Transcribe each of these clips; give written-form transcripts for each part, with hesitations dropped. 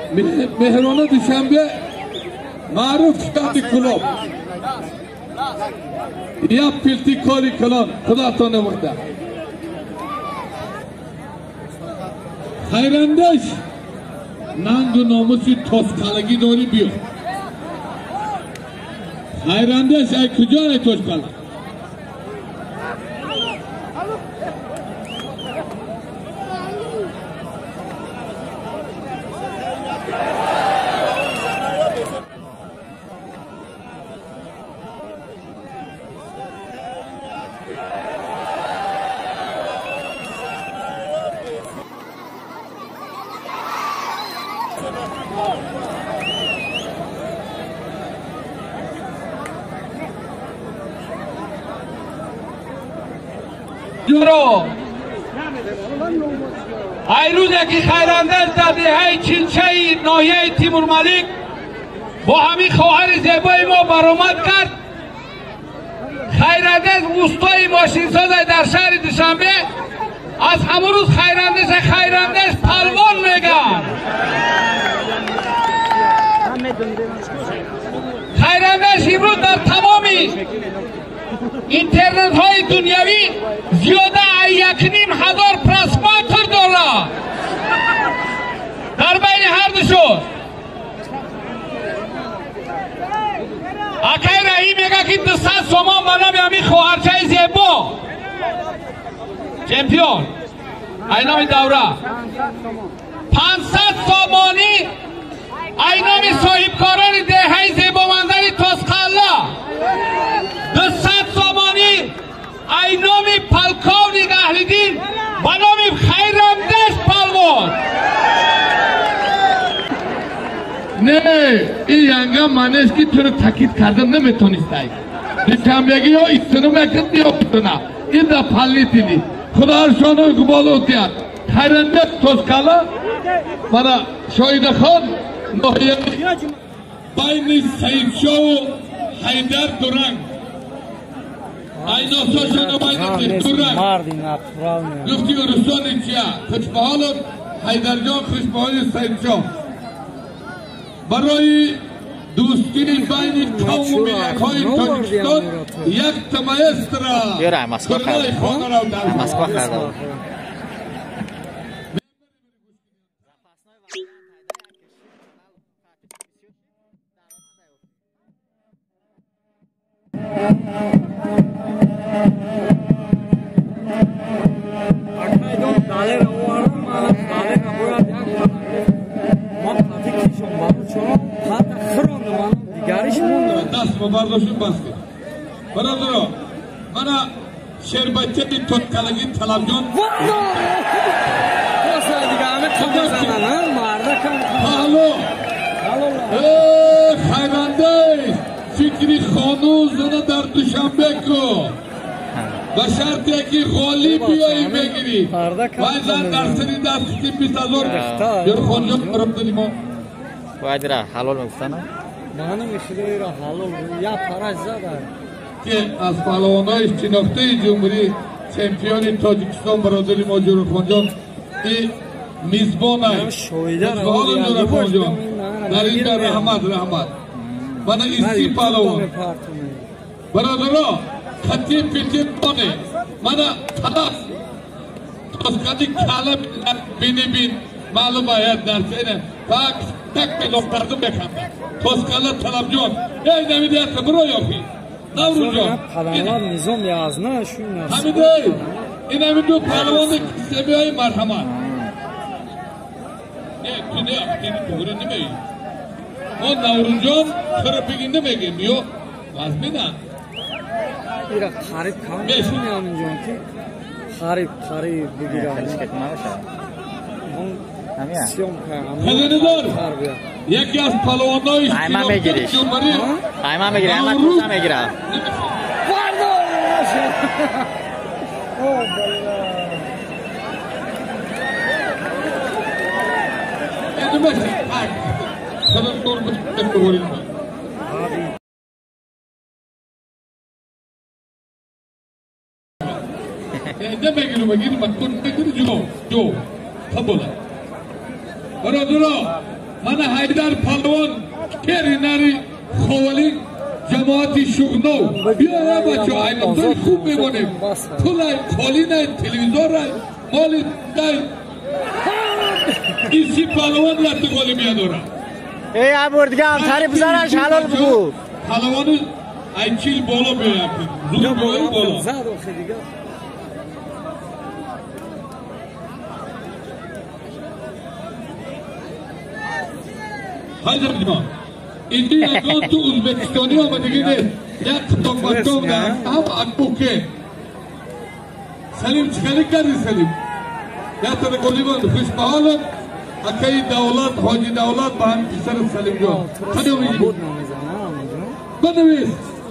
مهرانه دوشنبه معروف شدی کلوب یا پیلتی کاری کلان خدا تا نمورده خیراندش ننگ و ناموسی توسکالگی داری بیو خیراندش ای کجا ای توسکالا جورو ایروز یکی خیراندش در دهه چینچه ناحیه تیمور ملیک با همین خواهر زیبای ما برآمد کرد. خیراندش وسطای ماشینساز در شهر دوشنبه از همون روز خیراندش پلوان میگن. خیراندش امروز در تمام اینترنت های دنیوی زیاده 1,500 پرسماتر داره در بین هر دوشون. اکای رایی میگه که 200 سومان بنا به همین خواهرچه زیبا چمپیون اینامی دوره 500 سامانی اینامی صاحبکاران دهه زیبامندری توسکالا 200 سامانی اینامی پلکاو نگهلیدین و نامی خیراندش پلوان. نه این ینگا منش که تو رو تاکید کردن نمیتونستی دوشنبگی ها استنو مکد یا بتونه این دا پلی تینی خدا ارشانو گبالو تیاد خیراندش توسکالا مانا شاید خان ناحیه بین سعید شاه و حیدر دورنگ اینا ساشانو بین دورنگ گفتی ارسان چیا خوشبحال حیدر جان خوشبحال سعید شاه برای دوستی بین قوم و ملت‌های تاجیکستان یک تمایست را کرنای خانه را در مسکو خرده دست مبرداشون بسته برادرها مانا شربتی توسکالگی طلبجان حالو خیراندش فکری خانوز در دوشنبه کو با شرطی که غالی بیایی بگیری وایزن در سری دست کتیم 20,000 بیار خانجان برم دادیم ها باید را حلال مگفتانه مانم اشتری را حلال یا پرش زده که از پهلوانای شناخته جمهوری چمپیون تاجیکستان برادری ما جور خانجان این میزبان است خوشبحالم جور خانجان در این در رحمت من ایستی پهلوان برادرها خطی پیتی بانه من خلاص توسکالی کالا بین معلوم باید در سینه تک بلوم کردم بکنم توسکالا طلبجان ای نمیدی هست برو یافی نورو جان پهلوان نظام یازنه شوی نست همیده این همین دو پهلوان سبی های مرحمت نه تو نه اختینی تو برو نمیگی ما نورو جان خرا بگی نمیگیم بیو وزمینن ایرا خریب کام نشونی همین جان که خریب بگیرم سیوم کنم خزاندار یکی از پهلوانای قایمه بگیریش قایمه بگیره اما کوزه میگیره اینو بسی خزاندار بگیریم نمیگیرم من کن بگیری جو خب بولا برادرها Mana Haydar Palvon Kerinari Khovaling Cemaati Shugno biara bacho aynamdan khub memonem pulay kholinay televizorray molitay isi Palvon yattı goli miyadora ey aburdigan tarif zarash halol bu Palvonu aychil bolo beyapi zul bolo Hayır diyor. İndi yakın tu Uzbekistan'ı ama digide yak tokmatomda am akbuke. Salim çıkarıklar Salim. Ya tabi koliban kuşbahalar akay davlat hoji davlat baham pisar Salim jo. Hadi oğlum. Banavis.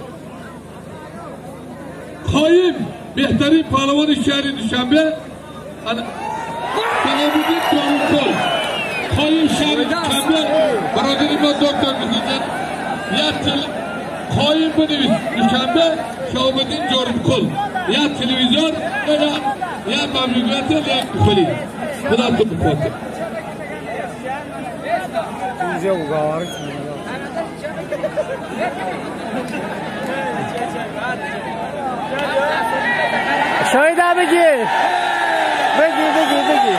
Kayım behterin pahlavani şehri Düşenbe. Salamuddin Torunkol. Kayım şehri Düşenbe. Baradirime doktor Mühizet. Ya Kayım Banavis Düşenbe. Şahubedin Torunkol. Ya televizyon ya mamlükatı ya kufali. Bu da tutuklatı. Güzel bu gavarı. Şöyle abigi. Begi.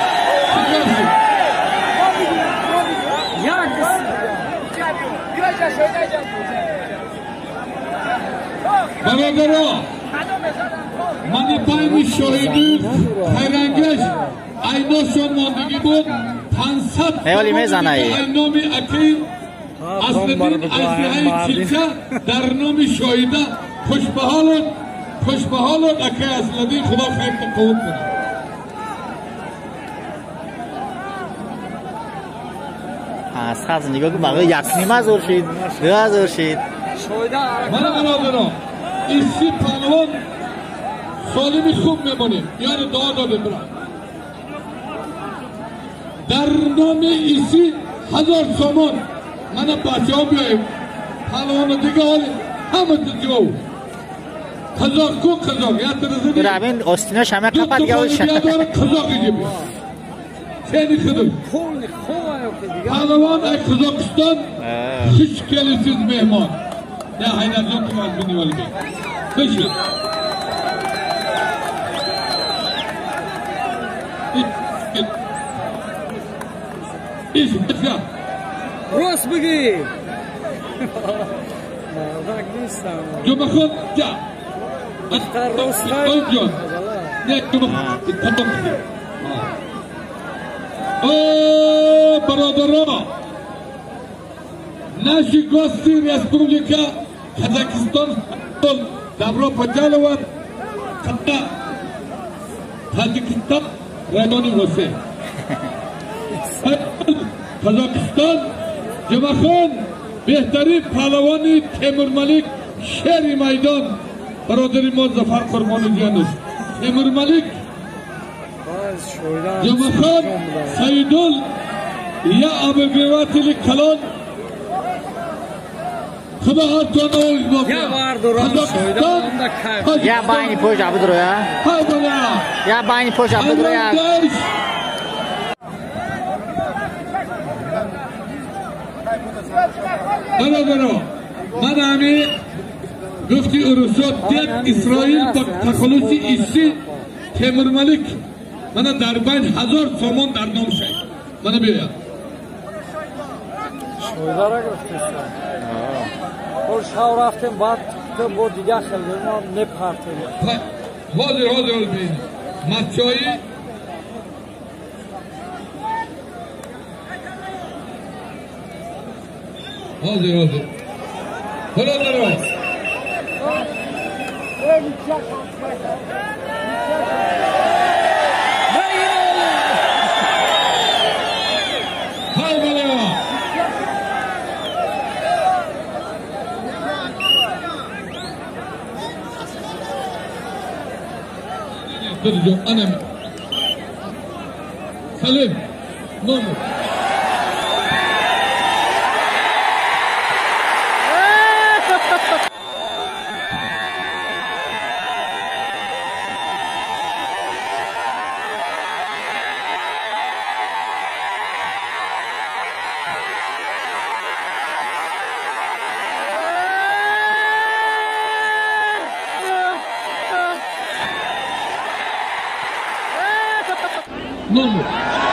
Baradaro. Mani paymi şahidin hayrangeş ayno son mondigi bu pansat eyvali mezanayı aynomi akil asledin ayfihay çilça darnomi şahida خوشبحالون اکه اسلدی خدا خیر تو قوت کنه از نگاه که بقیه یقینی مزور شید دو شید من برادران ایسی پهلوان سالمی خوب میمونه یعنی دعا داده برای در نام ایسی 1000 سامان من بچه ها بیاییم پهلوان دیگه حالی همه جو Kazak ko Kazak yatırızı değil. Rabin Ostin'e şame kapat gelişen. Kazak gibi. Seni kırdım. Pehlivan Kazakistan hiç gelirsiz mehman. Ya hayran yok ki mazbini var gibi. Kışı. İş ya. Rus bagi. Cumhuriyet ya. Özcan. Ne Cumhuriyet? Tamam. Baradara. Naši gosti Respublika Kazakistan Dobro požalovat kada Tacikistan Radoni Rose. Kazakistan Cemahan Behteri Pahlavani Temur Malik Şehri Maydan Barodarımız Zafer Kurbanı Canız Temur Malik Cemahan Saidul Ya Abirgrevatili Kalan Kıda Hatana Oğuzbak Kazakistan Ya bayni poş abi duru ya Ya bayni poş abi duru ya Baradaro Manami Gufti Urusot Diyet İsrail Takolusi İşi Temur Malik Mana darbayn 1000 somon dar nom şey Mana bir ya Şoydara gittin O şav raftin baktı bu diga xildin ne partı Hazır olmayın Matçayı Hazır Baradaro Dur annem Salim Nomu 0.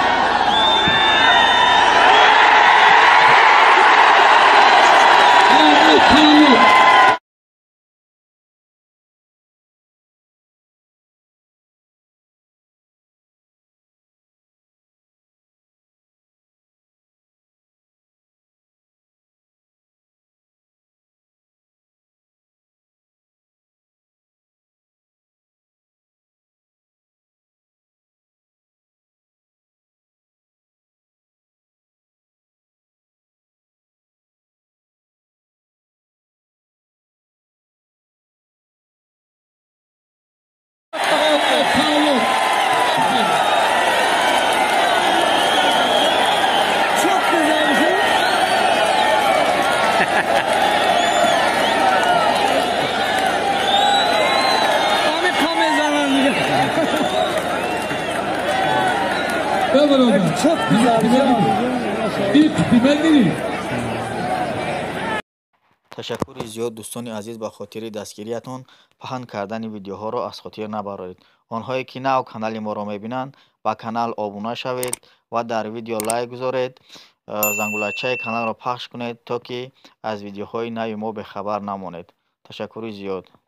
Çok güzel. تشکر زیاد دوستان عزیز به خاطر دستگیریتون. پهن کردن ویدیوها رو از خاطر نبرید. آنهایی که نو کانال ما رو میبینند با کانال آبونه شوید و در ویدیو لایک گذارید. زنگولچه کانال رو پخش کنید تا که از ویدیوهای نو ما به خبر نمانید. تشکر زیاد.